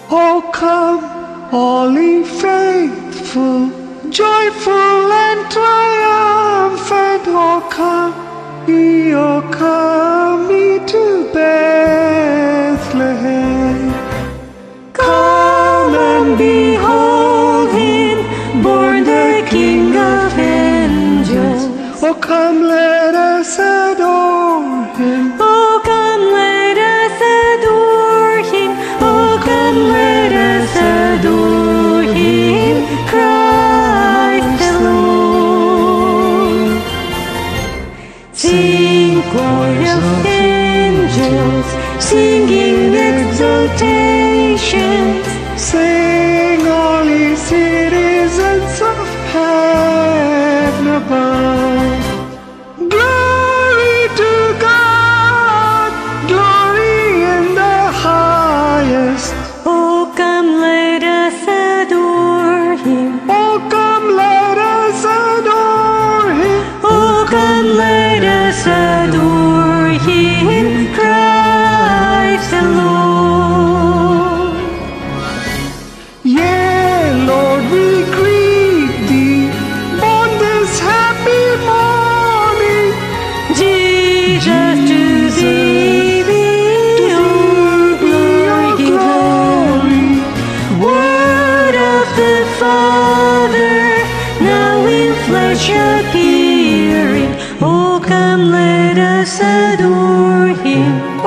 Oh, come, all ye faithful, joyful and triumphant. Oh, come ye to Bethlehem. Come and behold him, born the King of angels. Oh, come, let us adore him. Oh, come, let us adore him. Oh, come, let us adore him, Christ the Lord. Sing, choir of angels, singing exaltations. Sing, all ye citizens of heaven above. Glory to God, glory in the highest. Oh, come, let us adore him. Oh, come, let us adore him. Oh, come, let us adore him, Christ the Lord. Yea, Lord, we greet thee on this happy morning. Jesus, to thee be all glory given. Word of the Father, now in flesh appearing. Oh, come, let us adore him.